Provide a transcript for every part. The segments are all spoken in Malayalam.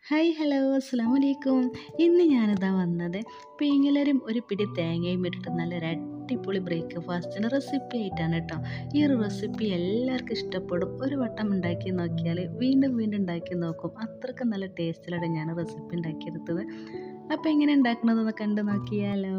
ഹായ് ഹലോ അസ്സലാമു അലൈക്കും. ഇന്ന് ഞാനിതാ വന്നത് പീങ്ങലരും ഒരു പിടി തേങ്ങയും ഇട്ടിട്ട് നല്ലൊരു അടിപൊളി ബ്രേക്ക്ഫാസ്റ്റിൻ്റെ റെസിപ്പി ആയിട്ടാണ് കേട്ടോ. ഈ ഒരു റെസിപ്പി എല്ലാവർക്കും ഇഷ്ടപ്പെടും. ഒരു വട്ടം ഉണ്ടാക്കി നോക്കിയാൽ വീണ്ടും വീണ്ടും ഉണ്ടാക്കി നോക്കും. അത്രയ്ക്ക് നല്ല ടേസ്റ്റിലാണ് ഞാൻ റെസിപ്പി ഉണ്ടാക്കിയെടുത്തത്. അപ്പോൾ എങ്ങനെ ഉണ്ടാക്കണതെന്ന് കണ്ടു നോക്കിയാലോ.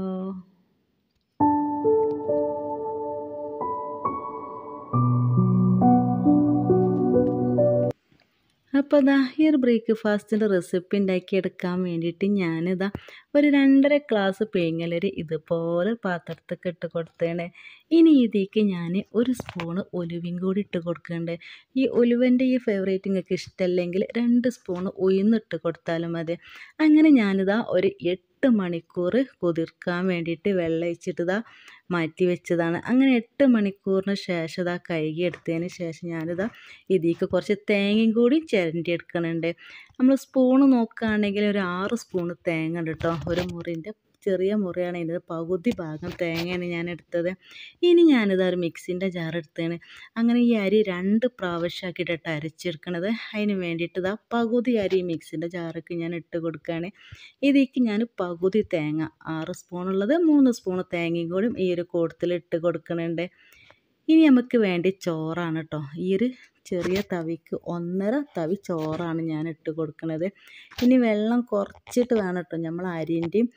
അപ്പോൾ ഈ ഒരു ബ്രേക്ക്ഫാസ്റ്റിൻ്റെ റെസിപ്പി ഉണ്ടാക്കിയെടുക്കാൻ വേണ്ടിയിട്ട് ഞാനിതാ ഒരു 2.5 ഗ്ലാസ് പീങ്ങലരി ഇതുപോലെ പാത്രത്തൊക്കെ ഇട്ട് കൊടുത്തേണ്. ഇനി ഇതിലേക്ക് ഞാൻ ഒരു സ്പൂണ് ഉലുവയും കൂടി ഇട്ട് കൊടുക്കുന്നുണ്ട്. ഈ ഉലുവൻ്റെ ഈ ഫേവറേറ്റ് നിങ്ങൾക്ക് ഇഷ്ടമല്ലെങ്കിൽ 2 സ്പൂണ് ഉഴുന്നിട്ട് കൊടുത്താലും മതി. അങ്ങനെ ഞാനിതാ ഒരു 8 മണിക്കൂർ കുതിർക്കാൻ വേണ്ടിയിട്ട് വെള്ളം ഒഴിച്ചിട്ട് മാറ്റി വെച്ചതാണ്. അങ്ങനെ 8 മണിക്കൂറിന് ശേഷം കഴുകി എടുത്തതിന് ശേഷം ഞാനിതാ ഇതിലേക്ക് കുറച്ച് തേങ്ങയും കൂടി ചിരണ്ടി എടുക്കുന്നുണ്ട്. നമ്മൾ സ്പൂണ് നോക്കുകയാണെങ്കിൽ ഒരു 6 സ്പൂണ് തേങ്ങ ഉണ്ട് കേട്ടോ. ഒരു മുറിൻ്റെ ചെറിയ മുറിയാണ് ഇതിൻ്റെ പകുതി ഭാഗം തേങ്ങയാണ് ഞാൻ എടുത്തത്. ഇനി ഞാനിത് ഒരു മിക്സിൻ്റെ ജാർ എടുത്തതാണ്. അങ്ങനെ ഈ അരി 2 പ്രാവശ്യമാക്കിയിട്ടിട്ട് അരച്ചെടുക്കണത്. അതിന് വേണ്ടിയിട്ട് പകുതി അരി മിക്സിൻ്റെ ജാറൊക്കെ ഞാൻ ഇട്ട് കൊടുക്കുകയാണ്. ഇതിലേക്ക് ഞാൻ പകുതി തേങ്ങ 6 സ്പൂണുള്ളത് 3 സ്പൂണ് തേങ്ങയും കൂടി ഈ ഒരു കൂട്ടത്തിൽ ഇട്ട് കൊടുക്കുന്നുണ്ട്. ഇനി നമുക്ക് വേണ്ടി ചോറാണ് കേട്ടോ. ഈ ഒരു ചെറിയ തവിക്ക് 1.5 തവി ചോറാണ് ഞാൻ ഇട്ട് കൊടുക്കുന്നത്. ഇനി വെള്ളം കുറച്ചിട്ട് വേണം കേട്ടോ. നമ്മൾ അരിൻ്റെയും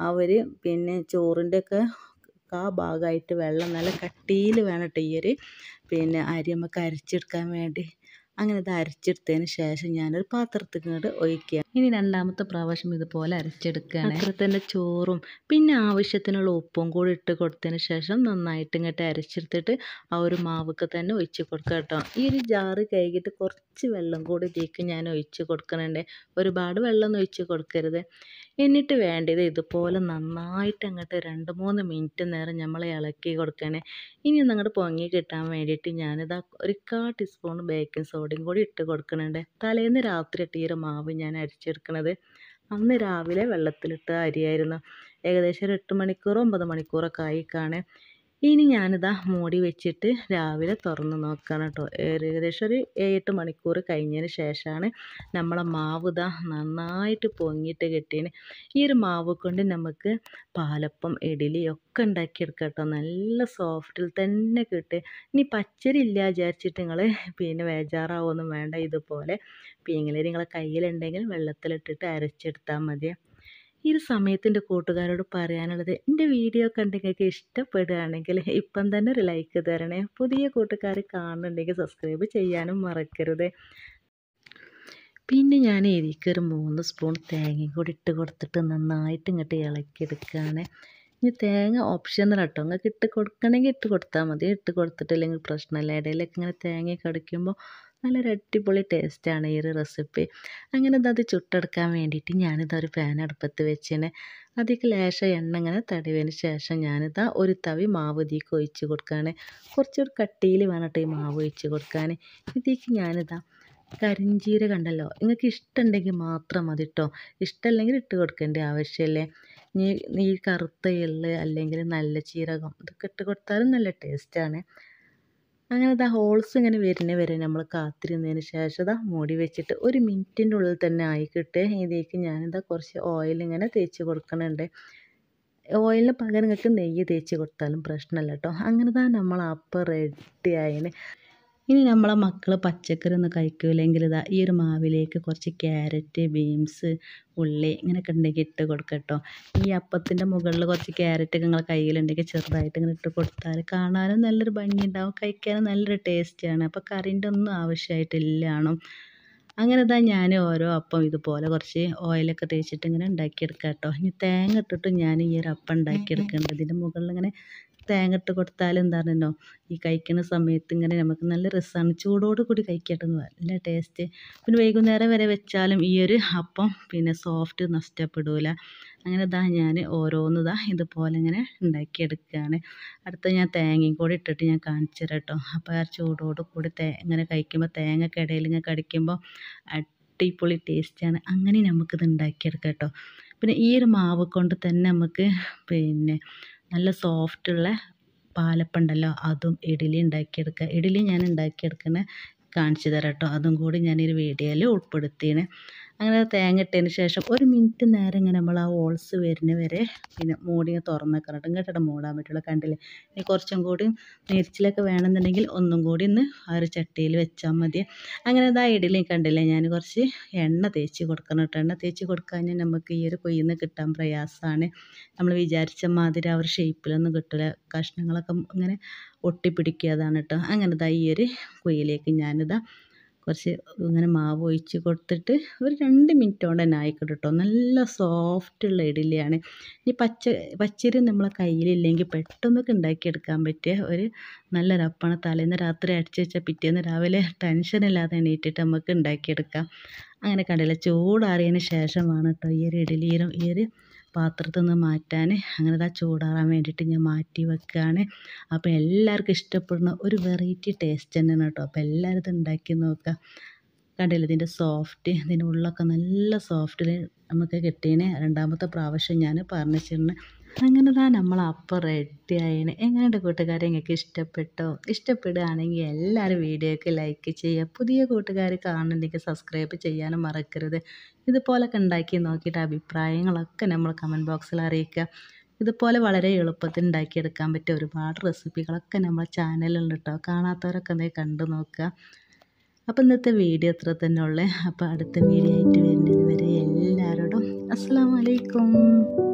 ചോറിൻ്റെ ഒക്കെ ഭാഗമായിട്ട് വെള്ളം നല്ല കട്ടിയിൽ വേണം കേട്ടോ ഈ ഒരു അരി നമുക്ക് അരച്ചെടുക്കാൻ വേണ്ടി. അങ്ങനെ ഇത് അരച്ചെടുത്തതിന് ശേഷം ഞാനൊരു പാത്രത്തിൽ ഇങ്ങോട്ട് ഒഴിക്കുക. ഇനി 2ാമത്തെ പ്രാവശ്യം ഇതുപോലെ അരച്ചെടുക്കുകയാണ്. അത്ര തന്നെ ചോറും പിന്നെ ആവശ്യത്തിനുള്ള ഉപ്പും കൂടി ഇട്ട് കൊടുത്തതിന് ശേഷം നന്നായിട്ട് ഇങ്ങോട്ട് അരച്ചെടുത്തിട്ട് ആ ഒരു മാവൊക്കെ തന്നെ ഒഴിച്ച് കൊടുക്കുക കേട്ടോ. ഈ ഒരു ജാറ് കഴുകിയിട്ട് കുറച്ച് വെള്ളം കൂടി ഇതിലേക്ക് ഞാൻ ഒഴിച്ച് കൊടുക്കുന്നുണ്ട്. ഒരുപാട് വെള്ളം ഒഴിച്ച് കൊടുക്കരുത്. എന്നിട്ട് വേണ്ടത് ഇതുപോലെ നന്നായിട്ട് അങ്ങോട്ട് 2-3 മിനിറ്റ് നേരം നമ്മൾ ഇളക്കി കൊടുക്കണേ. ഇനി അങ്ങോട്ട് പൊങ്ങി കിട്ടാൻ വേണ്ടിയിട്ട് ഞാനിതാ ഒരു 1/4 ടീസ്പൂൺ ബേക്കിംഗ് സോഡയും കൂടി ഇട്ട് കൊടുക്കുന്നുണ്ട്. തലേന്ന് രാത്രി ഇട്ട് ഈ ഒരു മാവ് ഞാൻ അരിച്ചെടുക്കണത്. അന്ന് രാവിലെ വെള്ളത്തിലിട്ട അരിയായിരുന്നു. ഏകദേശം ഒരു 8 മണിക്കൂറോ 9 മണിക്കൂറൊക്കെ ആയിക്കാണ്. ഇനി ഞാനിതാ മൂടി വെച്ചിട്ട് രാവിലെ തുറന്ന് നോക്കുകയാണ് കേട്ടോ. ഏകദേശം ഒരു 7-8 മണിക്കൂർ കഴിഞ്ഞതിന് ശേഷമാണ് നമ്മളെ മാവ് നന്നായിട്ട് പൊങ്ങിയിട്ട് കിട്ടിയത്. ഈ ഒരു മാവ് കൊണ്ട് നമുക്ക് പാലപ്പം ഇഡ്ഡലി ഒക്കെ ഉണ്ടാക്കിയെടുക്കാം കേട്ടോ. നല്ല സോഫ്റ്റിൽ തന്നെ കിട്ടും. ഇനി പച്ചരി ഇല്ല വിചാരിച്ചിട്ട് നിങ്ങൾ ബേജാറാവൊന്നും വേണ്ട. ഇതുപോലെ പീങ്ങലരി നിങ്ങളെ കയ്യിലുണ്ടെങ്കിൽ വെള്ളത്തിലിട്ടിട്ട് അരച്ചെടുത്താൽ മതി. ഈ ഒരു സമയത്ത് എൻ്റെ കൂട്ടുകാരോട് പറയാനുള്ളത്, എൻ്റെ വീഡിയോ കണ്ട് നിങ്ങൾക്ക് ഇഷ്ടപ്പെടുകയാണെങ്കിൽ ഇപ്പം തന്നെ ഒരു ലൈക്ക് തരണേ. പുതിയ കൂട്ടുകാർ കാണുന്നുണ്ടെങ്കിൽ സബ്സ്ക്രൈബ് ചെയ്യാനും മറക്കരുത്. പിന്നെ ഞാൻ ഇതിലേക്ക് ഒരു 3 സ്പൂൺ തേങ്ങയും കൂടി ഇട്ട് കൊടുത്തിട്ട് നന്നായിട്ട് ഇങ്ങോട്ട് ഇളക്കിയെടുക്കുകയാണ്. ഇനി തേങ്ങ ഓപ്ഷണൽ കേട്ടോ. നിങ്ങൾക്ക് ഇട്ട് കൊടുക്കണമെങ്കിൽ ഇട്ട് കൊടുത്താൽ മതി. ഇട്ട് കൊടുത്തിട്ടില്ലെങ്കിൽ പ്രശ്നമില്ല. ഇടയിലൊക്കെ ഇങ്ങനെ തേങ്ങ കടിക്കുമ്പോൾ നല്ലൊരു അടിപൊളി ടേസ്റ്റാണ് ഈ ഒരു റെസിപ്പി. അങ്ങനെ അത് ചുട്ടെടുക്കാൻ വേണ്ടിയിട്ട് ഞാനിതൊരു പാൻ അടുപ്പത്ത് വെച്ചിന്. അതിലേക്ക് ലേശം എണ്ണ ഇങ്ങനെ തടവിയതിന് ശേഷം ഞാനിതാ ഒരു തവി മാവ് ഇതിലേക്ക് ഒഴിച്ച് കൊടുക്കുകയാണ്. കുറച്ചൊരു കട്ടിയിൽ വേണം കേട്ടോ ഈ മാവ് ഒഴിച്ച് കൊടുക്കാൻ. ഇതിലേക്ക് ഞാനിതാ കരിഞ്ചീരകം ഉണ്ടല്ലോ, നിങ്ങൾക്ക് ഇഷ്ടമുണ്ടെങ്കിൽ മാത്രം മതി കേട്ടോ. ഇഷ്ടമല്ലെങ്കിൽ ഇട്ട് കൊടുക്കേണ്ട ആവശ്യമില്ലേ. ഈ കറുത്ത എള്ള് അല്ലെങ്കിൽ നല്ല ജീരകം ഇതൊക്കെ ഇട്ട് കൊടുത്താലും നല്ല ടേസ്റ്റാണ്. അങ്ങനെ ഹോൾസ് ഇങ്ങനെ വരുന്നേ വരെ നമ്മൾ കാത്തിരുന്നതിന് ശേഷം മൂടി വെച്ചിട്ട് 1 മിനിറ്റിൻ്റെ ഉള്ളിൽ തന്നെ ആയി കിട്ടുക. ഇതിലേക്ക് ഞാനിതാ കുറച്ച് ഓയിൽ ഇങ്ങനെ തേച്ച് കൊടുക്കുന്നുണ്ട്. ഓയിലിന് പകരം നിങ്ങൾക്ക് നെയ്യ് തേച്ച് കൊടുത്താലും പ്രശ്നമില്ല കേട്ടോ. അങ്ങനെ നമ്മൾ അപ്പം റെഡി ആയിന്. ഇനി നമ്മളെ മക്കൾ പച്ചക്കറി ഒന്നും കഴിക്കില്ലെങ്കിൽ ഈ ഒരു മാവിലേക്ക് കുറച്ച് ക്യാരറ്റ്, ബീൻസ്, ഉള്ളി ഇങ്ങനെയൊക്കെ ഉണ്ടെങ്കിൽ ഇട്ട് കൊടുക്കുക കേട്ടോ. ഈ അപ്പത്തിൻ്റെ മുകളിൽ കുറച്ച് ക്യാരറ്റൊക്കെ നിങ്ങളെ കയ്യിലുണ്ടെങ്കിൽ ചെറുതായിട്ട് ഇങ്ങനെ ഇട്ട് കൊടുത്താൽ കാണാനും നല്ലൊരു ഭംഗിയുണ്ടാവും, കഴിക്കാനും നല്ലൊരു ടേസ്റ്റാണ്. അപ്പോൾ കറിൻ്റെ ഒന്നും ആവശ്യമായിട്ടില്ലാണോ. അങ്ങനെ ഞാൻ ഓരോ അപ്പം ഇതുപോലെ കുറച്ച് ഓയിലൊക്കെ തേച്ചിട്ട് ഇങ്ങനെ ഉണ്ടാക്കിയെടുക്കാം കേട്ടോ. ഇനി തേങ്ങ ഇട്ടിട്ട് ഞാൻ ഈ ഒരു അപ്പം ഉണ്ടാക്കിയെടുക്കേണ്ടത്. ഇതിൻ്റെ മുകളിൽ ഇങ്ങനെ തേങ്ങ ഇട്ട് കൊടുത്താൽ എന്താണെന്നോ ഈ കഴിക്കുന്ന സമയത്ത് ഇങ്ങനെ നമുക്ക് നല്ല രസമാണ്. ചൂടോട് കൂടി കഴിക്കട്ടെ നല്ല ടേസ്റ്റ്. പിന്നെ വൈകുന്നേരം വരെ വെച്ചാലും ഈ ഒരു അപ്പം സോഫ്റ്റ് നഷ്ടപ്പെടില്ല. അങ്ങനെ ഞാൻ ഓരോന്ന് ഇതുപോലെ ഇങ്ങനെ ഉണ്ടാക്കിയെടുക്കുകയാണ്. അടുത്ത ഞാൻ തേങ്ങയും കൂടി ഇട്ടിട്ട് ഞാൻ കാണിച്ചു തരാം കേട്ടോ. അപ്പോൾ ആ ചൂടോട് കൂടി ഇങ്ങനെ കഴിക്കുമ്പോൾ തേങ്ങയ്ക്ക് ഇടയിൽ ഇങ്ങനെ കടിക്കുമ്പോൾ അടിപൊളി ടേസ്റ്റാണ്. അങ്ങനെ നമുക്കിത് ഉണ്ടാക്കിയെടുക്കാം കേട്ടോ. പിന്നെ ഈ ഒരു മാവ് കൊണ്ട് തന്നെ നമുക്ക് നല്ല സോഫ്റ്റുള്ള പാലപ്പം ഉണ്ടല്ലോ അതും ഇഡ്ഡലി ഉണ്ടാക്കിയെടുക്കുക. ഇഡ്ഡലി ഞാൻ ഉണ്ടാക്കിയെടുക്കുന്നത് കാണിച്ചു തരാം കേട്ടോ. അതും കൂടി ഞാനൊരു വീഡിയോയിൽ ഉൾപ്പെടുത്തിയാണ്. അങ്ങനെ തേങ്ങ ഇട്ടതിന് ശേഷം ഒരു മിനിറ്റ് നേരം ഇങ്ങനെ നമ്മൾ ആ ഹോൾസ് വരുന്ന വരെ പിന്നെ മൂടി തുറന്ന് വെക്കണം കേട്ടോ. ഇങ്ങോട്ട് മൂടാൻ പറ്റുള്ളൂ. കണ്ടില്ലേ? ഇനി കുറച്ചും കൂടി നെരിച്ചിലൊക്കെ വേണമെന്നുണ്ടെങ്കിൽ ഒന്നും കൂടി ഒന്ന് ആ ഒരു ചട്ടിയിൽ വെച്ചാൽ മതി. അങ്ങനെ ഇതാ ഇഡ്ഡലി കണ്ടില്ലേ, ഞാൻ കുറച്ച് എണ്ണ തേച്ച് കൊടുക്കണം കേട്ടോ. എണ്ണ തേച്ച് കൊടുക്കാഞ്ഞാൽ നമുക്ക് ഈ ഒരു കുയ്യിൽ നിന്ന് കിട്ടാൻ പ്രയാസമാണ്. നമ്മൾ വിചാരിച്ച മാതിരി ആ ഒരു ഷേപ്പിലൊന്നും കിട്ടില്ല. കഷ്ണങ്ങളൊക്കെ ഇങ്ങനെ ഒട്ടിപ്പിടിക്കുക, അതാണ് കേട്ടോ. അങ്ങനെ ഇതാ ഈ ഒരു കുയ്യിലേക്ക് ഞാനിതാ കുറച്ച് ഇങ്ങനെ മാവ് ഒഴിച്ച് കൊടുത്തിട്ട് ഒരു 2 മിനിറ്റ് കൊണ്ട് തന്നെ ആയിക്കിട്ടും കേട്ടോ. നല്ല സോഫ്റ്റുള്ള ഇഡ്ഡലിയാണ്. ഈ പച്ചരി നമ്മളെ കയ്യിലില്ലെങ്കിൽ പെട്ടെന്നൊക്കെ ഉണ്ടാക്കിയെടുക്കാൻ പറ്റിയ ഒരു നല്ലൊരു അപ്പമാണ്. തലേന്ന് രാത്രി അടിച്ച് വെച്ചാൽ പിറ്റേന്ന് രാവിലെ ടെൻഷനില്ലാതെ എണീറ്റിട്ട് നമുക്ക് ഉണ്ടാക്കിയെടുക്കാം. അങ്ങനെ കണ്ടില്ല, ചൂടാറിയതിന് ശേഷമാണ് കേട്ടോ ഈ ഒരു ഇഡ്ഡലിയും ഈ ഒരു പാത്രത്തിൽ നിന്ന് മാറ്റാൻ. അങ്ങനെ ഇതാ ചൂടാറാൻ വേണ്ടിയിട്ട് ഞാൻ മാറ്റി വെക്കുകയാണ്. അപ്പോൾ എല്ലാവർക്കും ഇഷ്ടപ്പെടുന്ന ഒരു വെറൈറ്റി ടേസ്റ്റ് തന്നെയാണ് കേട്ടോ. അപ്പോൾ എല്ലാവരും ഇത് ഉണ്ടാക്കി നോക്കുക. കണ്ടില്ലേ ഇതിൻ്റെ സോഫ്റ്റ്, ഇതിൻ്റെ ഉള്ളൊക്കെ നല്ല സോഫ്റ്റിൽ നമുക്ക് കിട്ടീന്. രണ്ടാമത്തെ പ്രാവശ്യം ഞാൻ പറഞ്ഞിട്ടുണ്ട്. അങ്ങനെ താ നമ്മൾ അപ്പം റെഡി ആയിന്. എങ്ങനെയുണ്ട് കൂട്ടുകാരെ, നിങ്ങൾക്ക് ഇഷ്ടപ്പെട്ടോ? ഇഷ്ടപ്പെടുകയാണെങ്കിൽ എല്ലാവരും വീഡിയോയ്ക്ക് ലൈക്ക് ചെയ്യുക. പുതിയ കൂട്ടുകാർ കാണുന്നുണ്ടെങ്കിൽ സബ്സ്ക്രൈബ് ചെയ്യാനും മറക്കരുത്. ഇതുപോലൊക്കെ ഉണ്ടാക്കി നോക്കിയിട്ട് അഭിപ്രായങ്ങളൊക്കെ നമ്മൾ കമൻറ്റ് ബോക്സിൽ അറിയിക്കുക. ഇതുപോലെ വളരെ എളുപ്പത്തിൽ ഉണ്ടാക്കിയെടുക്കാൻ പറ്റിയ ഒരുപാട് റെസിപ്പികളൊക്കെ നമ്മുടെ ചാനലിലുണ്ട് കേട്ടോ. കാണാത്തവരൊക്കെ ഒന്ന് കണ്ടു നോക്കുക. അപ്പോൾ ഇന്നത്തെ വീഡിയോ ഇത്ര തന്നെ ഉള്ളേ. അപ്പോൾ അടുത്ത വീഡിയോ ആയിട്ട് വരുന്നത് വരെ എല്ലാവരോടും അസ്സലാമു അലൈക്കും.